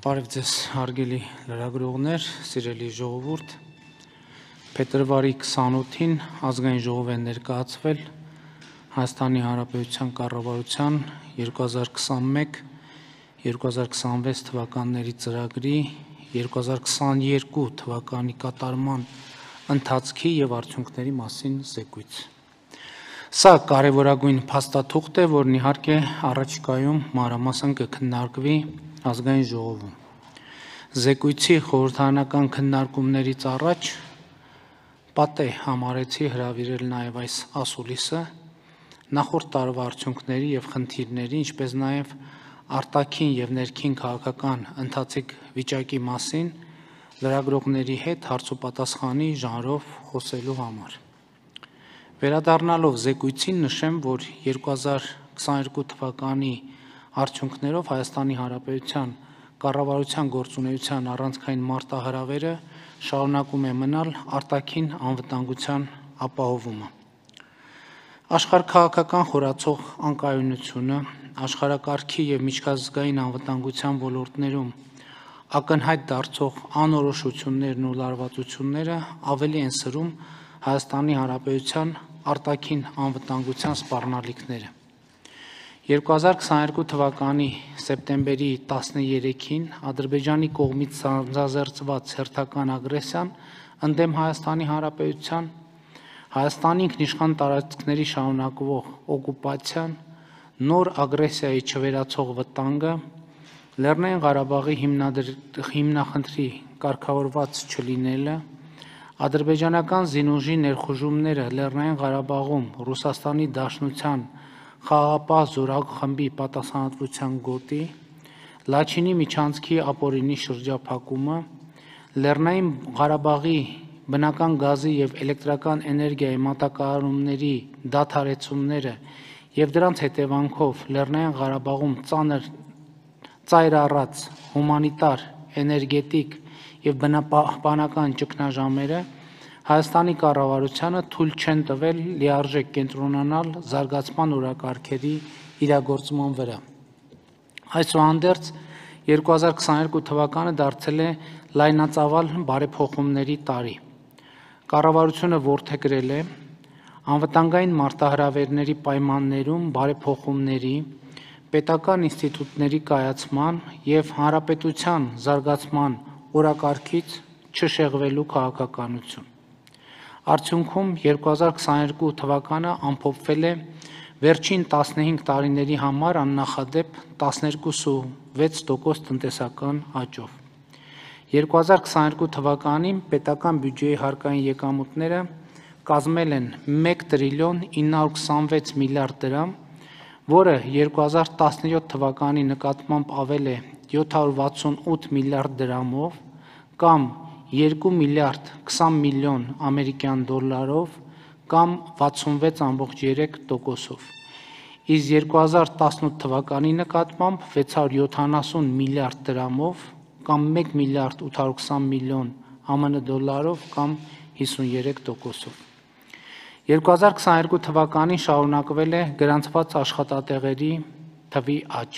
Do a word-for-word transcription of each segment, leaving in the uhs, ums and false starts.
Բարև ձեզ հարգելի լրագրողներ, սիրելի ժողովուրդ, փետրվարի քսանութին ազգային ժողով է ներկայացվել Հայաստանի Հանրապետության կառավարության երկու հազար քսանմեկ երկու հազար քսանվեց թվականների ծրագրի երկու հազար քսաներկու թվականի կատարման ընթացքի եւ արդյունքների մասին զեկույց։ Սա կարևորագույն փաստաթուղթ է, որն իհարկե առաջիկայում մանրամասն կքննարկվի ազգային ժողովում։ Զեկույցի խորհրդարանական քննարկումներից առաջ պատեհ համարեցի հրավիրել նաև այս ասուլիսը նախորդ տարվա արդյունքների եւ խնդիրների, ինչպես նաև արտաքին եւ ներքին քաղաքական ընթացիկ վիճակի մասին լրագրողների հետ հարցոպատասխանի ժանրով խոսելու համար։ Վերադառնալով զեկույցին նշեմ, որ երկու հազար քսաներկու թվականի արդյունքներով Հայաստանի Հանրապետության կառավարության գործունեության առանցքային մարտահրավերը շարունակում է մնալ արտաքին անվտանգության ապահովումը։ Աշխարհաքաղաքական խորացող անկայունությունը, աշխարհակարգի եւ միջազգային անվտանգության ոլորտներում ակնհայտ դարձող անորոշություններն ու լարվածությունները ավելի են սրում Հայաստանի Հանրապետության արտաքին անվտանգության սպառնալիքները։ երկու հազար քսաներկու թվականի սեպտեմբերի տասներեքին Ադրբեջանի կողմից սանձազերծված հերթական ագրեսիան ընդդեմ Հայաստանի Հանրապետության, Հայաստանի ինքնիշխան տարածքների շարունակվող օկուպացիան, նոր ագրեսիայի չվերացող վտանգը, Լեռնային Ղարաբաղի հիմնախնդրի կարգավորված չլինելը, ադրբեջանական զինուժի ներխուժումները Լեռնային Ղարաբաղում Ռուսաստանի Դաշնության խաղաղապահ զորախմբի պատասխանատվության գոտի, Լաչինի միջանցքի ապօրինի շրջափակումը, Լեռնային Ղարաբաղի բնական գազի եւ էլեկտրական էներգիայի մատակարարումների դադարեցումները եւ դրանց հետևանքով Լեռնային Ղարաբաղում ծանր ծայր առած հումանիտար, էներգետիկ եւ բնապահպանական ճգնաժամերը Հայաստանի կառավարությանը թույլ չեն տվել լիարժեք կենտրոնանալ զարգացման օրակարգերի իրագործման վրա։ Այսուհանդերձ երկու հազար քսաներկու թվականը դարձել է լայնածավալ բարեփոխումների տարի։ Կառավարությունը որդեգրել է անվտանգային մարտահրավերների պայմաններում բարեփոխումների, պետական ինստիտուտների կայացման եւ հանրապետության զարգացման օրակարգից չշեղվելու քաղաքականություն։ Արդյունքում երկու հազար քսաներկու թվականը ամփոփվել է վերջին տասնհինգ տարիների համար աննախադեպ տասներկուսուվեց տոկոս տնտեսական աճով։ երկու հազար քսաներկու թվականին պետական բյուջեի հարկային եկամուտները կազմել են մեկ տրիլիոն ինը հարյուր քսանվեց միլիարդ դրամ, որը երկու հազար տասնյոթ թվականի նկատմամբ ավել է յոթ հարյուր վաթսունութ միլիարդ դրամով կամ երկու միլիարդ քսան միլիոն ամերիկյան դոլարով կամ վաթսունվեց ամբողջ երեք տոկոսով։ Իսկ երկու հազար տասնութ թվականի նկատմամբ վեց հարյուր յոթանասուն միլիարդ դրամով կամ մեկ միլիարդ ութ հարյուր քսան միլիոն ԱՄՆ դոլարով կամ հիսունյերեք տոկոսով։ երկու հազար քսաներկու թվականին շարունակվել է գրանցված աշխատատեղերի թվի աճ։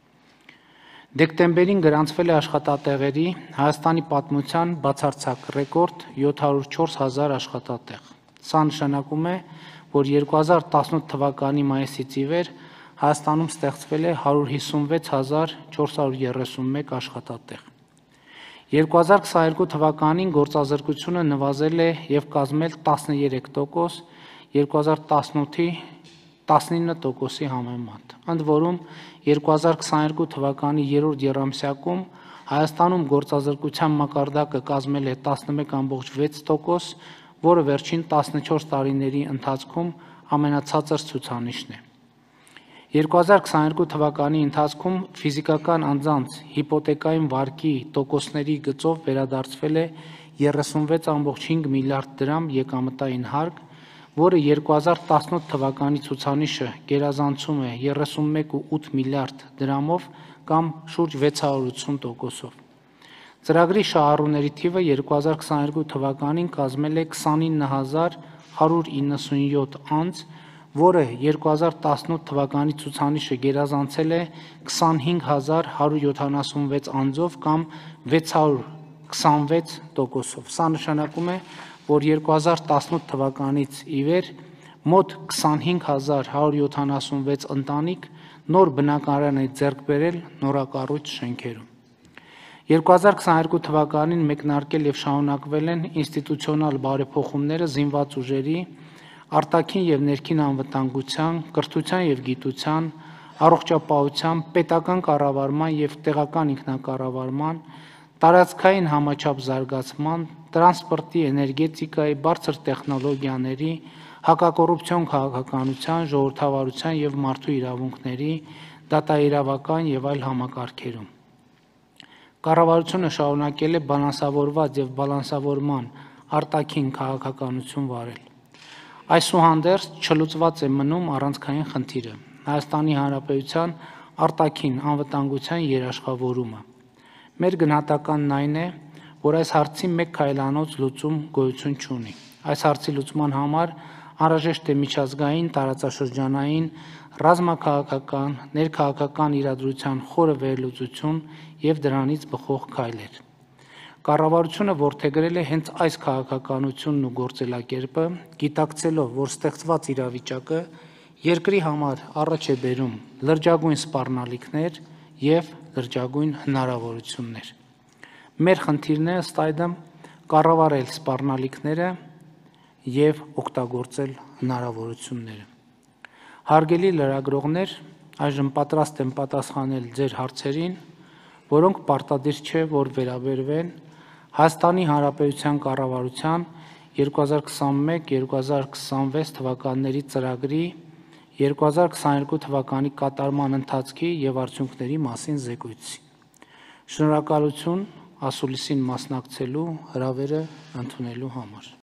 Դեկտեմբերին գրանցվել է աշխատատեղերի Հայաստանի պատմության բացարձակ ռեկորդ յոթ հարյուր չորս հազար աշխատատեղ։ Սա նշանակում է, որ երկու հազար տասնութ թվականի մայիսից ի վեր Հայաստանում ստեղծվել է հարյուր հիսունվեց հազար չորս հարյուր երեսունմեկ աշխատատեղ։ երկու հազար քսաներկու թվականին գործազրկությունը նվազել է եւ կազմել տասներեք տոկոս, երկու հազար տասնութի տասնինը տոկոսի համեմատ։ Ընդ որում երկու հազար քսաներկու թվականի երրորդ եռամսյակում Հայաստանում գործազրկության մակարդակը կազմել է տասնմեկ ամբողջ վեց տոկոս, որը վերջին տասնչորս տարիների ընթացքում ամենացածր ցուցանիշն է։ երկու հազար քսաներկու թվականի ընթացքում ֆիզիկական անձանց հիպոթեկային վարկի տոկոսների գծով վերադարձվել է երեսունվեց ամբողջ հինգ միլիարդ դրամ եկամտային հարկ, որը երկու հազար տասնութ թվականի ցուցանիշը գերազանցում է երեսունմեկ կόμμα ութ միլիարդ դրամով կամ շուրջ վեց հարյուր ութսուն տոկոսով։ Ծրագրի շահառուների թիվը երկու հազար քսաներկու թվականին կազմել է քսանինը հազար հարյուր իննսունյոթ անձ, որը երկու հազար տասնութ թվականի ցուցանիշը գերազանցել է քսանհինգ հազար հարյուր յոթանասունվեց անձով կամ վեց հարյուր քսանվեց տոկոսով։ Սա նշանակում է, որ երկու հազար տասնութ թվականից ի վեր մոտ քսանհինգ հազար հարյուր յոթանասունվեց ընտանիք նոր բնակարան է ձեռք բերել նորակառույց շենքերում։ երկու հազար քսաներկու թվականին մեկնարկել եւ շարունակվել են ինստիտուցիոնալ բարեփոխումները զինված ուժերի, արտաքին եւ ներքին անվտանգության, կրթության եւ գիտության, առողջապահության, պետական կառավարման եւ տեղական ինքնակառավարման, տարածքային համաչափ զարգացման, տրանսպորտի, էներգետիկայի, բարձր տեխնոլոգիաների, հակակոռուպցիոն քաղաքականության, ժողովրդավարության եւ մարդու իրավունքների, դատաիրավական եւ այլ համակարգերում։ Կառավարությունը շարունակել է բալանսավորված եւ բալանսավորման արտաքին քաղաքականություն վարել։ Այսուհանդերձ չլուծված է մնում առանցքային խնդիրը՝ Հայաստանի Հանրապետության արտաքին անվտանգության երաշխավորումը։ Մեր գնահատականն այն է, որ այս հարցի մեկ քայլանոց լուծում գոյություն չունի։ Այս հարցի լուծման համար անհրաժեշտ է միջազգային, տարածաշրջանային, ռազմաքաղաքական, ներքաղաքական իրադրության խորը վերլուծություն եւ դրանից բխող քայլեր։ Կառավարությունը որդեգրել է հենց այս քաղաքականությունն ու գործելակերպը, գիտակցելով, որ ստեղծված իրավիճակը երկրի համար առաջ է բերում լրջագույն սպառնալիքներ եւ լրջագույն հնարավորություններ։ Մեր խնդիրն է ըստ այդմ կառավարել սպառնալիքները եւ օգտագործել հնարավորությունները։ Հարգելի լրագրողներ, այժմ պատրաստ եմ պատասխանել ձեր հարցերին, որոնք պարտադիր չէ, որ վերաբերվեն Հայաստանի Հանրապետության կառավարության երկու հազար քսանմեկ երկու հազար քսանվեց թվականների ծրագրի երկու հազար քսաներկու թվականի կատարման ընթացքի եւ արդյունքների մասին զեկույցի։ Շնորհակալություն ասուլիսին մասնակցելու հրավերը ընդունելու համար։